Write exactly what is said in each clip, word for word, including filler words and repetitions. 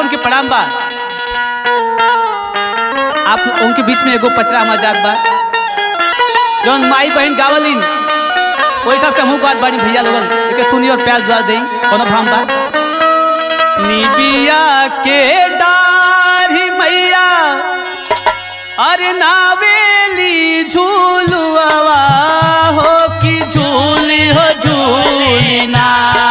के प्रणाम बा। आप उनके बीच में एगो पचरा मजाक बा जौन माई बहन गावलिन वही हिसाब से हमहू गात बाड़ी भैया लोगन एक सुनी और प्यार दुआ दें। कोनो भाम बा निबिया के डारी मैया अरे नावेली झूलुआ हो कि झूली हो झूली ना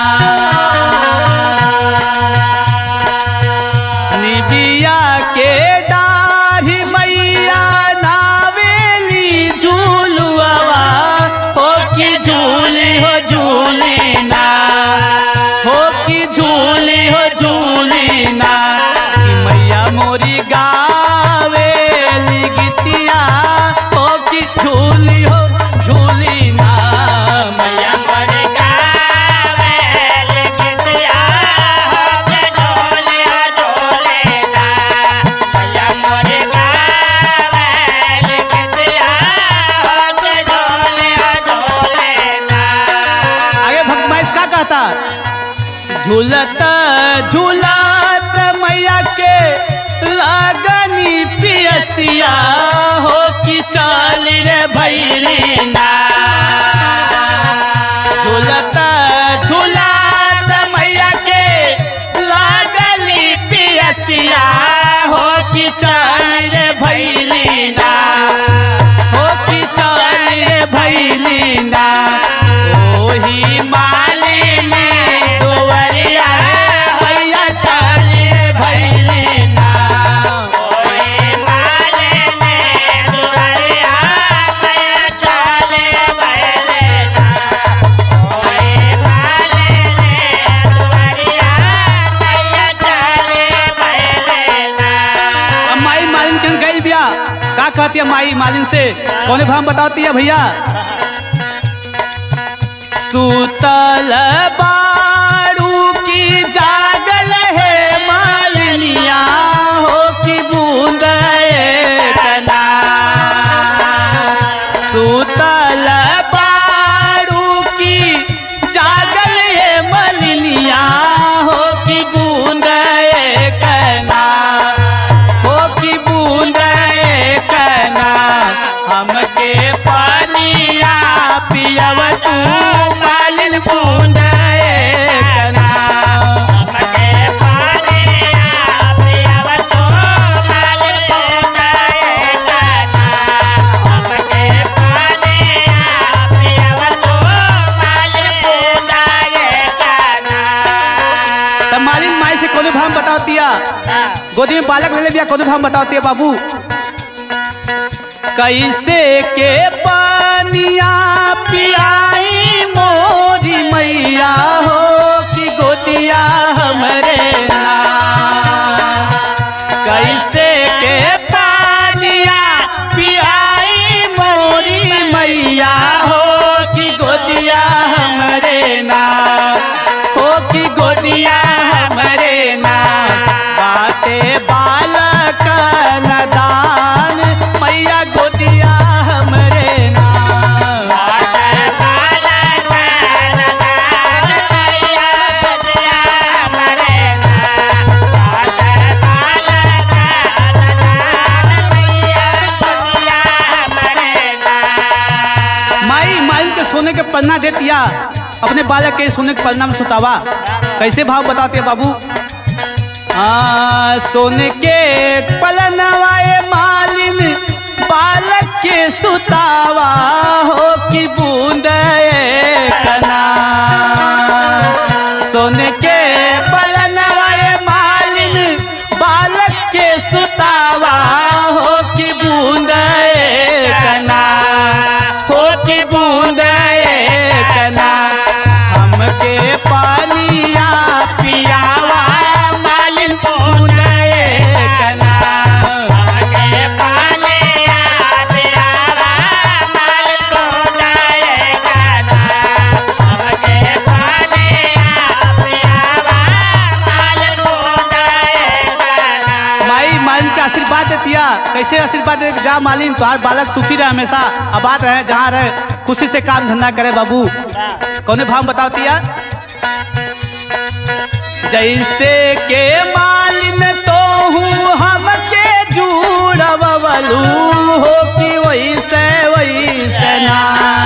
निबिया के डारी मैया नावेली झूलुआ हो कि झूली हो झूली ना हो कि झूली हो झूली ना कि मैया मोरी गावेली गीतिया हो कि झूली हो झूली ना मैया मोरी गावेली गीतिया हो कि झूली हो झूली ना मैया मोरी गावेली गीतिया हो कि झूली हो झूली ना। आगे भक्त माइस का कहता झूलत झूलत मैया के लगनी पियसिया हो कि चाली रे भैली ना झूलत झूलत मैया के लगनी पियसिया हो कि चाली रे भैली ना हो कि चाली रे भैली ना ओही मालिनी दुवरिया हैया चाली रे भैली ना ओही मालिनी दुवरिया हैया चाली रे भैली ना ओही मालिनी दुवरिया हैया चाली रे भैली ना। अब माई मालिन के गई बिया का कहती है माई मालिन से कौन भाम बताती है भैया सुतल बारू की जागल है मालिनिया हो कि बूंद कना सुतल बारू की जागल है मालिनिया हो कि बूंद कना हो कि बूंद कना हमके पानिया पियव तू मालिन बूंद कना हमके पानिया पियव तू मालिन बूंद कना हमके पानिया पियव तू मालिन बूंद कना। तब मालिन माई से कोनो भाम बताती है गोदी में बालक ले ले बिया कोनो भाम बताती है बाबू कैसे के पानिया पियाई मोरी मैया हो कि गोदिया हमरे ना कैसे के पानिया पियाई मोरी मैया हो कि गोदिया हमरे ना हो कि गोदिया हमरे ना बाते बालक नदान मैया गोदिया हमरे ना बाते बालक नदान मैया गोदिया हमरे ना बाते बालक नदान मैया गोदिया हमरे ना। माई मालिन के सोने के पन्ना देतिया अपने बालक के सोने के पन्ना में सुतावा कैसे भाव बताते बाबू आ, सोने के पलनवाए मालिन बालक के सुतावा हो कि बूंद कना सोने के पलनवाए मालिन बालक के सुतावा हो कि बूंद कना हो कि बूंद कना हमके पानिया पियावा मालिन बूंद कना हमके पानिया पियावा मालिन बूंद कना हमके पानिया पियावा मालिन बूंद कना। माई मालिन के आशीर्वाद देतिया कैसे आशीर्वाद दे जा मालिन तुम्हार बालक सुखी रहे हमेशा आबाद रहे जहाँ रहे खुशी से काम धंधा करे बाबू कौन भाव बताती है जैसे के मालिन जुड़वलू हो कि वैसे वैसे ना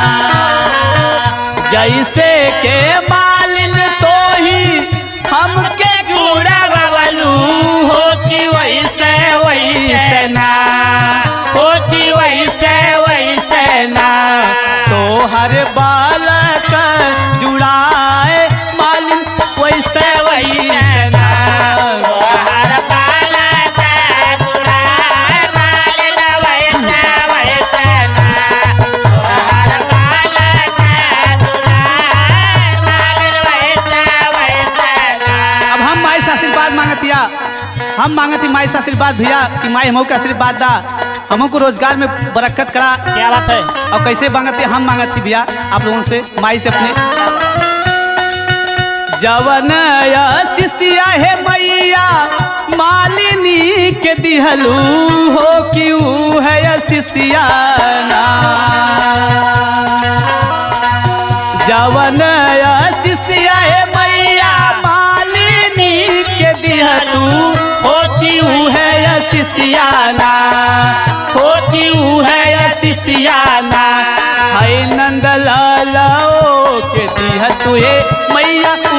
जैसे के मालिन तो ही हमके जुड़वलू हो कि वैसे वैसे ना हो कि वैसे वैसे ना तो हर बालक जुड़ाए मालिन वैसे वैसे ना हर बालक जुड़ाए मालिन वैसे वैसे ना हर बालक जुड़ाए मालिन वैसे वैसे ना। अब हम माई से आशीर्वाद मांगतिया हम मांगती माई से आशीर्वाद भैया कि माई हमको के आशीर्वाद दा हमको रोजगार में बरकत करा। क्या बात है और कैसे मांगती हम मांगती भैया आप लोगों से माई से अपने जवन शिष्या है मैया मालिनी के दिहलू हो क्यों है शिष्या ना जवन शिष्या है मैया मालिनी के दिहलू हो क्यों है शिष्या ना हो क्यों है शिष्या ना है नंद लालो के दिह तुहे मैया